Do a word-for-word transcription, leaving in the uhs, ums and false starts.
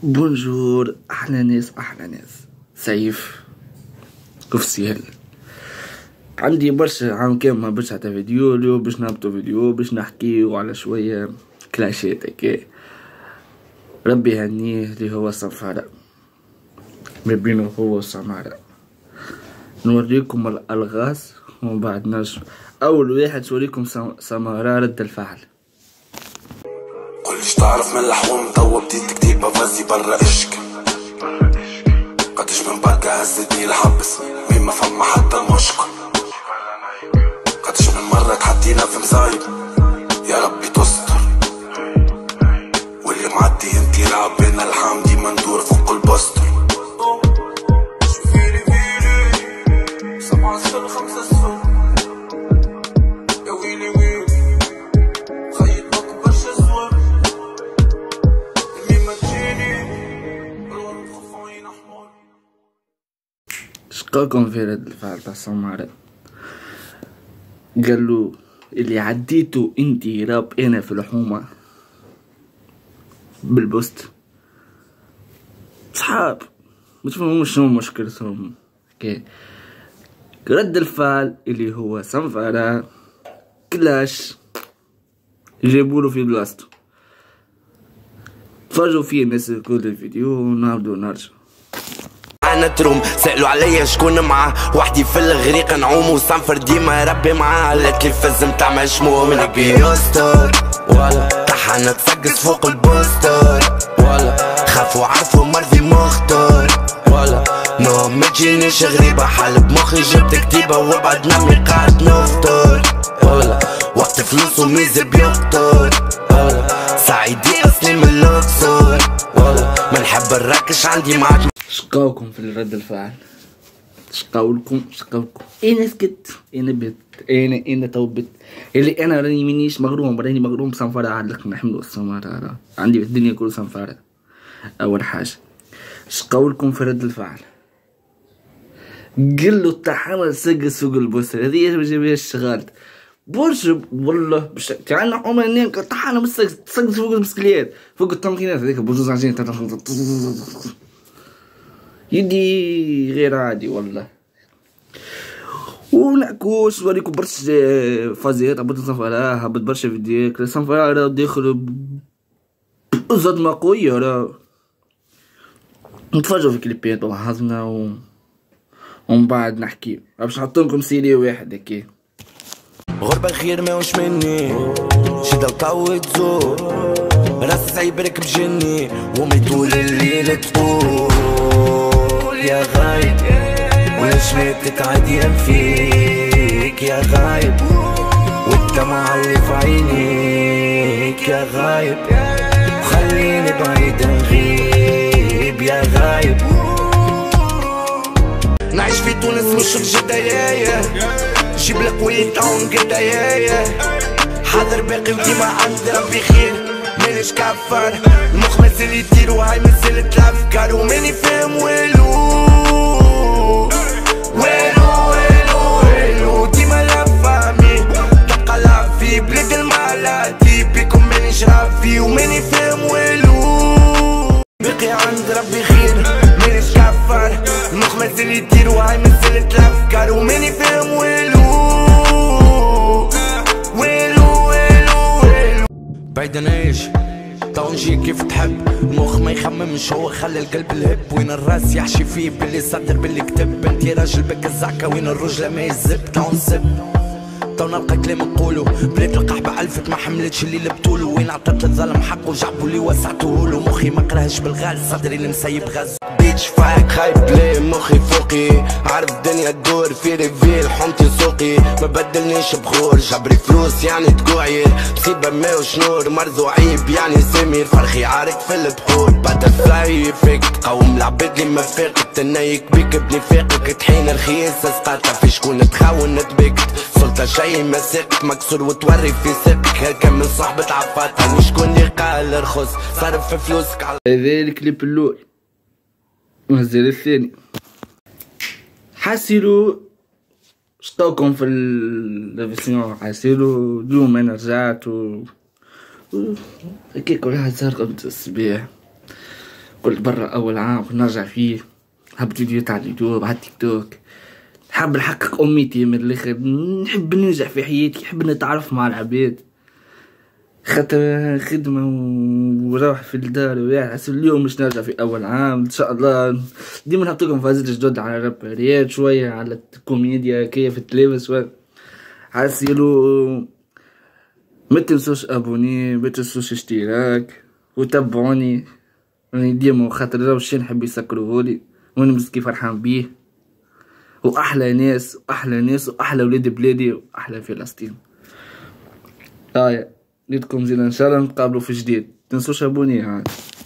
بونجور، احلى ناس احلى ناس. سيف كوفسيال. عندي برشا عام كامل ما باش حتى فيديو. اليوم باش نهبطو فيديو باش نحكيو على شوية كلاشات هكا. ربي يهنيه اللي هو صفارة ما بينه هو وسمارة. نوريكم الالغاز ومن بعد نرجع. اول واحد نوريكم سمارة رد الفعل. كلش تعرف من اللحوم توا بديت كتيبة فازي برا اشك. قديش من بركة هزتني الحبس مين ما فما حتى المشكل. قديش من مرة تحدينا في مصايب يا ربي تستر. واللي معدي انتي ربنا الحمد ديما ندور فوق البستر. فيلي فيلي سبعة الصبح خمسة الصبح يا ويلي ويلي خيط ماكو برشا صور. مين ما تجيني الورد خفاين احمر. شقاكم في رد الفعل تاع سمارة؟ قالوا اللي عديتو انتي راب انا في الحومة بالبوست صحاب ما تفهموش شنو مشكلتهم. اوكي رد الفعل اللي هو سمفارة كلاش جابولو في بلاصتو. تفرجوا فيه الناس كل الفيديو ونبدو نرجع. انا تروم سألوا عليا شكون معاه وحدي في الغريق نعوم وصنفر ديما ربي معاه. قالت لي فز متاع مشموم ربي يستر ولا طحنا تسقس فوق البوستر ولا خافوا عرفوا مرضي مختار ولا نو ما تجينيش غريبة حل بمخي جبت كتيبة وبعد نمي قاعد نفطر ولا وقت فلوس وميز بيخطر ولا سعيدي اصلي من الاقصر ولا ما نحب الركش عندي معاك. شقاوكم في الرد الفعل شقاولكم شقاولكم. انا سكت انا بت انا انا تو بت اللي انا راني منيش مغروم راني مغروم بصنفرة. عادلك نحملو السمارة عندي في الدنيا كل صنفرة. اول حاجة شقاولكم في رد الفعل. قلو الطحانة سق سوق البوستر هذه ما جابيهاش شغالت برشا والله باش تعال حومة هنا الطحانة مسق فوق المسكليات فوق التمكينات هذيك بجوز عجين يدي غير عادي والله. ونعكوش نوريكم برشا فازيات هبط صنفرة هبط برشا فيديوهات. صنفرة راه داخل بصدمة قوية راه. نتفرجوا في كليبات وحظنا و... ومن بعد نحكي باش نحطلكم سيري واحد هكا. غربة خير ماهوش مني شدة وطوي تزور راس عيبرك بجني ومي طول الليل تقول يا غايب ولاش ما تتعدي فيك يا غايب والدمع اللي في عينيك يا غايب وخليني بعيد نغيب يا غايب. نعيش في تونس مش في جدة يايا جيب لك وليد عون قدا يايا حاضر باقي وديما عند ربي خير مانيش كفار. المخ مازال يطير وهاي مازالت الافكار وماني فاهم والو والو والو والو ديما لا فامي تبقى لافي بلاد المعلاتي بيكم مانيش رافي وماني فاهم والو باقي عند ربي خير مانيش كفار. المخ مازال يطير وهاي مازالت الافكار وماني فاهم والو والو والو والو بعيدا ايش تو نجي كيف تحب. المخ ما يخممش هو خلي القلب الهب. وين الراس يحشي فيه باللي صدر باللي كتب. انتي راجل بك الزعكة وين الرجلة ما يزب. تو نسب تو نلقى كلام نقولو بلاد القحبة ألفت ما حملتش اللي لبتولو. وين عطت للظلم حقه وجعبو اللي وسعتهولو. مخي ما قراهش بالغاز صدري اللي مسيب غاز. بيتش فايك خايب ليه مخي فوقي عارف الدنيا تدور في ريفيل حومتي سوقي. ما بدلنيش بخور جبري فلوس يعني تقوعير مصيبة ماوش نور مرضو عيب يعني سمير. فرخي عارك في البحور بدل فلاي فيك تقوم العباد اللي ما فاقت. تنيك بيك بني فاقك تحين رخيص اسقاطها في شكون تخون تبكت. سلطة شي مساقك مكسور وتوري في ساقك هكا من صحبة عفاتها. وشكون اللي قال ارخص صرف في فلوسك على هذا الكليب الاول ونزل الثاني. حاسيلو شطوكم في الفيسيون حاسيلو اليوم انا رجعت و هكاك ولا زهر قبل الصباح قلت برا اول عام نرجع فيه، هبط فيديوهات على اليوتيوب على التيك توك، حاب نحقق امنيتي من الاخر، نحب ننجح في حياتي، نحب نتعرف مع العباد، خاطر خدمة وروح في الدار وياس. اليوم مش نرجع في اول عام ان شاء الله، ديما نحطلكم فازات جدد على الرابريات، شوية على الكوميديا كيف التلفز شوية على السيلو. ما تنسوش ابوني، ما تنسوش اشتراك وتابعوني، راني ديما خاطر راهو الشي نحب يسكروهولي وانا مسكي فرحان بيه، واحلى ناس واحلى ناس واحلى ولاد بلادي واحلى فلسطين. هايا نيتكم زين ان شاء الله نتقابلوا في جديد، تنسوش ابوني. هاي